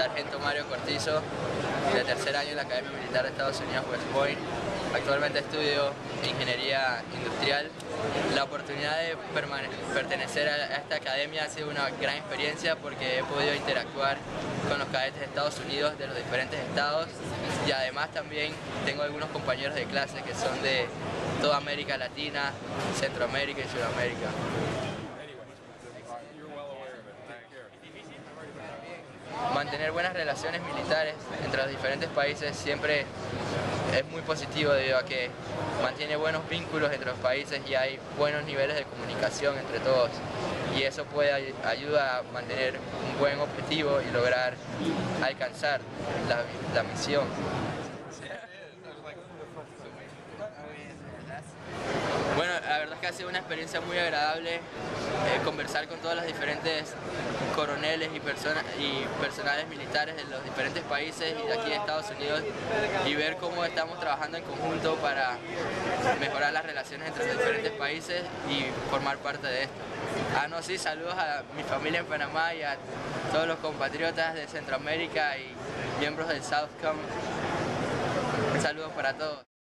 sargento Mario Cortizo, de tercer año en la Academia Militar de Estados Unidos, West Point. Actualmente estudio Ingeniería Industrial. La oportunidad de pertenecer a esta academia ha sido una gran experiencia porque he podido interactuar con los cadetes de Estados Unidos de los diferentes estados, y además también tengo algunos compañeros de clase que son de toda América Latina, Centroamérica y Sudamérica. Mantener buenas relaciones militares entre los diferentes países siempre es muy positivo, debido a que mantiene buenos vínculos entre los países y hay buenos niveles de comunicación entre todos, y eso puede ayudar a mantener un buen objetivo y lograr alcanzar la misión. Bueno, la verdad es que ha sido una experiencia muy agradable conversar con todos los diferentes coroneles y personales militares de los diferentes países y de aquí de Estados Unidos, y ver cómo estamos trabajando en conjunto para mejorar las relaciones entre los diferentes países y formar parte de esto. Sí, saludos a mi familia en Panamá y a todos los compatriotas de Centroamérica y miembros del Southcom. Un saludo para todos.